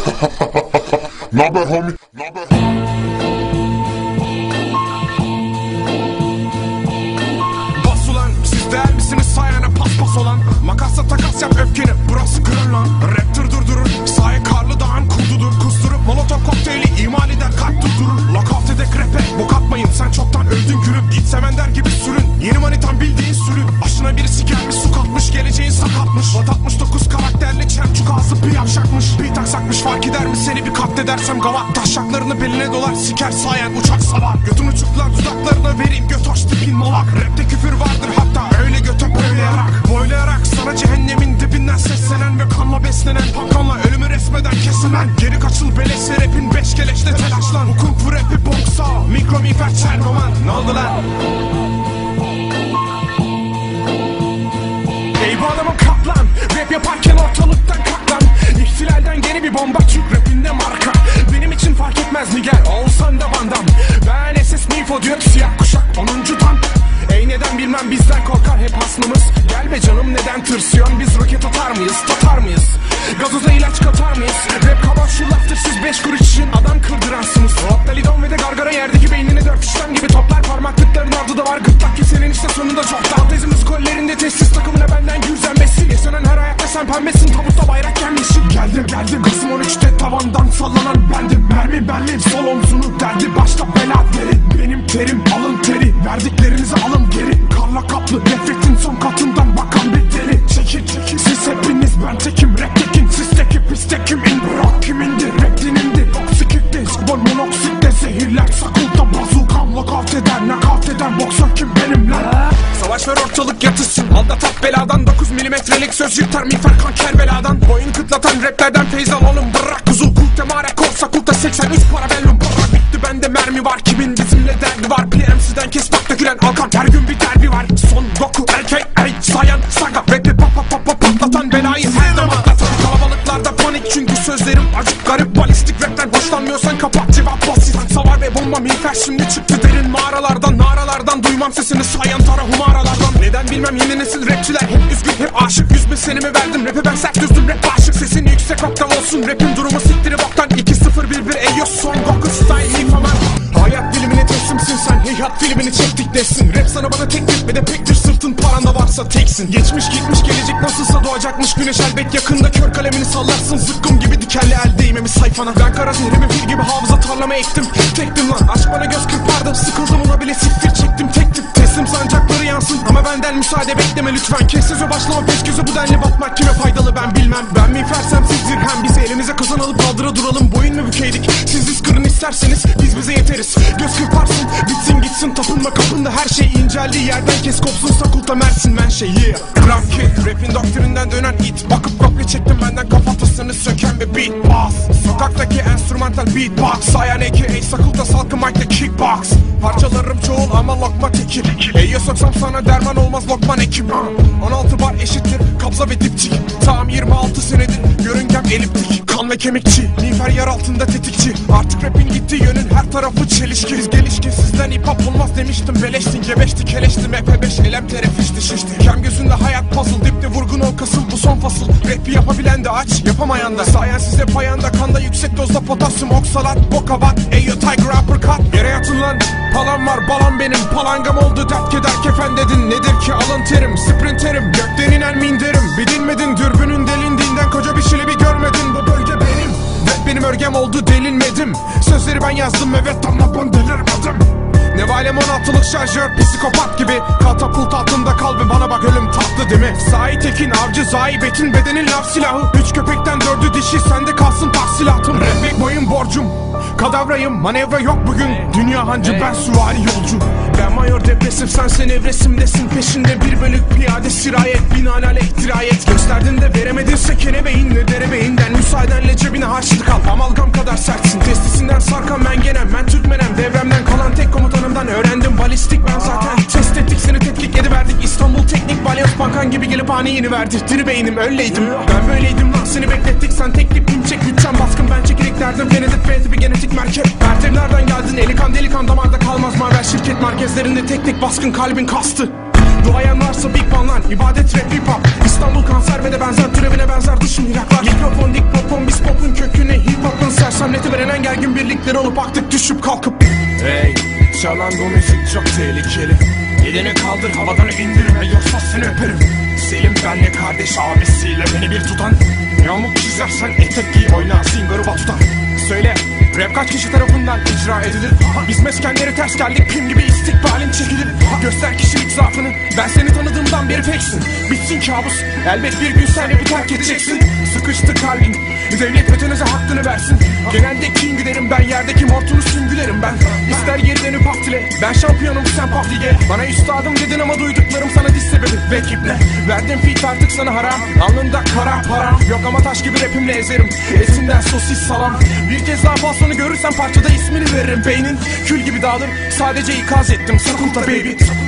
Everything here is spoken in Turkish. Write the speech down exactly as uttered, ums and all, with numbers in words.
Naber homie? Naber? Bas ulan, siz değer misiniz sayana paspas olan? Makasla takas yap öfkeni, burası Grönland. Raptor durdurur, sahaya karlı dağın kurdudur. Kusturup molotov kokteyli imal eder, kalp durdurur. Lockout edek rap'e, bok atmayın, sen çoktan öldün gülüm. Git seven der gibi sürün, yeni manitan bildiğin sürün. Aşına birisi gelmiş, su katmış, geleceğin sakatmış. Vat altmış dokuz karakterli çemçuk ağzı bir yavşakmış. Bir taksakmış, fark eder mi seni bir katledersem gavat. Taşaklarını beline dolar, siker sayen uçak savar. Götün uçuklar dudaklarına vereyim, göt hoş tipin malak. Rapte küfür vardır hatta, öyle göte böyle yarak. Boylayarak sana cehennemin dibinden seslenen ve kanla beslenen pakanla ölümü resmeden kesilen. Geri kaçıl beleşse rapin beş keleşle telaşlan. Hukuk bu rapi boksa, mikro mifer çernoman. Ne oldu lan? Ey bu adamın kaplan, rap yaparken ortalıktan kalk lan. İhtilalden yeni bir bomba, Türk rapinde marka. Benim için fark etmez Niger, olsan da Van Damme. Ben S S Nifo diyor, siyah kuşak onuncu tam. Ey neden bilmem bizden korkar hep hasmımız. Gel be canım neden tırsıyorsun, biz roket atar mıyız, tatar mıyız? Gazoza ilaç katar mıyız? Rap kabaş şu laftır, siz beş kuruş için adam kırdıransınız. Hop Dalidon ve de gargara yerdeki beynini dört işlem gibi toplar. Parmaklıkların ardı da var, gırtlak kesenin işte sonunda çok. Fantezimiz kollerinde testis takımına benden gürzen besin. Yaşanan her ayakta sen pembesin, tabutta bayrak gelmişsin. Geldim geldim, Kasım on üçte tavandan sallanan bendim. Mermi benlim, sol omzunu derdi, başta bela derin. Benim terim alın teri, verdiklerinizi alın geri. Karla kaplı nefretin son katından bakan bir deli. Çekil çekil, siz hepiniz ben tekim. Rap tekin, siz teki pis tekim. In rock kimindir, rap dinimdir. Toksiklikte, skbon monoksikte. Zehirler sakulda bazukam. Lockout eder, nakavt eder. Boksör kim benim lan? Savaş ver ortalık yatışsın. Aldat beladan, dokuz milimetrelik söz yırtar miğfer kanker beladan. Boyun kıtlatan raplerden feyz al oğlum, bırak kuzu. Kulte mare korsa kulta seksen üç parabellum. Bırak bitti bende mermi var, kimin bizimle derdi var. P M C'den kes bak dökülen alkan, her gün bir derbi var. Son Goku erkek ey sayan saga. Rap'i pop pop pop pop patlatan belayı her zaman atlatan. Kalabalıklarda panik çünkü sözlerim acık garip. Balistik rapten hoşlanmıyorsan kapat, cevap basit. Savar ve bomba miğfer şimdi çıktı derin mağaralardan. Naralardan duymam sesini sayan tara humaralardan. Neden bilmem yeni nesil rapçiler hep üzgün hep aşık. Yüz bin senimi verdim rap'e ben sert düzdüm rap aşık. Sesin yüksek oktav olsun, rap'in durumu siktiri boktan. iki sıfır bir bir eyyos son Goku style mifaman. Hayat dilimine teslimsin sen, heyhat filmini çektik desin. Rap sana bana teklif ve de pektir, sırtın paranda varsa teksin. Geçmiş gitmiş gelecek nasılsa doğacakmış güneş elbet yakında. Kör kalemini sallarsın zıkkım gibi dikenli el değmemiş sayfana. Ben kara zehrimi fil gibi hafıza tarlama ektim. Tektim lan aşk bana göz kırpardı, sıkıldım ona bile siktir çektim tektim. Teslim sancakları yansın ama benden müsaade bekleme lütfen. Kes sözü başlama peş gözü, bu denli batmak kime faydalı ben bilmem. Ben miğfersem siz dirhem, bizi elimize kazan alıp kaldıra duralım. Boyun mu bükeydik, siz diz kırın isterseniz biz bize yeteriz. Göz kırparsın bitsin gitsin, tapınma kapında her şey inceldiği yerden kes kopsun. Sakulta Mersin men şey yeah. Rap kid, rapin doktrinden dönen it. Bakıp kopya çektim benden kafatasını söken bir beat boss. Sokaktaki enstrümantal beatbox. Sayan A K A Sakulta salkı mic'te kickbox. Parçalarım çoğul ama lokma tekil. Eyye soksam sana derman olmaz lokman ekim. On altı bar eşittir kabza ve dipçik. Tam yirmi altı senedir yörüngem eliptik. Kan ve kemikçi, miğfer yer altında tetikçi. Artık rapin gitti yönün her tarafı çelişki. Biz gelişkin sizden hip hop olmaz demiştim. Beleştin gebeşti keleştim F beş elem terefişti şişti. Kem gözünde hayat puzzle, dipte vurgun ol kasıl bu son fasıl. Rapi yapabilen de aç, yapamayan da. Sayen size payanda, kanda yüksek dozda potasyum oksalat. Bokabat, eyo tiger uppercut. Yere yatın lan, palam var balam benim. Palangam oldu dert keder kefen dedin. Nedir ki alın terim, sprinterim. Gökten inen minderim, bir dinmedin. Dürbünün delindiğinden koca bir şili bir görmedin. Bu bölge benim, rap benim örgem oldu delinmedim. Sözleri ben yazdım evet ama ben delirmedim. Nevalem on altılık şarjör psikopat gibi. Katapult altında kalbi bana bak ölüm tatlı değil mi? Sahi Tekin avcı Zahi Betin bedenin laf silahı. Üç köpekten dördü dişi sende kalsın tahsilatım. Rapik boyun borcum, kadavrayım manevra yok bugün. Dünya hancı ben süvari yolcu. Ben mayor depresif sensen evresimdesin. Peşinde bir bölük piyade sirayet. Binaenaleyh ihtirayet. Gösterdin de veremedinse kenebeğin ne derebeğinden. Müsaadenle cebine harçlık al, amalgam kadar sertsin. Testisinden sarkan ben genem, ben Türkmenem. Devremden kalan tek komutanımdan öğrendim balistik ben zaten. Test ettik seni tetkik ediverdik. İstanbul Teknik Balyoz Bankan gibi gelip ani yeni verdi. Diri beynim öyleydim, ben böyleydim lan seni beklettik. Sen teklif pim çek bütçem baskın ben çekirik derdim. Genetik B tipi genetik merkez. Pertevlerden geldin elikan delikan damarda kalmaz maver şirket merkezlerinde teknik baskın kalbin kastı. Duayen varsa Big Bang lan, ibadet rap hip hop. İstanbul kanser ve de benzer türevine benzer dış mihraklar. Mikrofon diktofon biz popun köküne hip Aklın sersemleti veren en gergin birlikleri olup aktık düşüp kalkıp. Hey, çalan bu müzik çok tehlikeli. Elini kaldır havadan indirme yoksa seni öperim. Selim benle kardeş abisiyle beni bir tutan. Yamuk çizersen etek giy oyna singarı tutan. Söyle, rap kaç kişi tarafından icra edilir? Biz meskenleri ters geldik, pim gibi istikbalin çekilir. Göster kişilik zaafını, ben seni tanıdığımdan beri peksin. Bitsin kabus, elbet bir gün sen evi terk edeceksin. Sıkıştı kalbin, devlet ötenize hakkını versin. Genelde king giderim ben, yerdeki mortunu süngülerim ben. İster geri dönüp aftile, ben şampiyonum sen paflige. Bana üstadım dedin ama duyduklarım sana diz sebebi ve kiple. Verdim fit artık sana haram, alnında kara para. Yok ama taş gibi rapimle ezerim, esimden sosis salam. Bir kez daha falsonu görürsem parçada ismini veririm. Beynin kül gibi dağılır, sadece ikaz ettim Sakunta baby.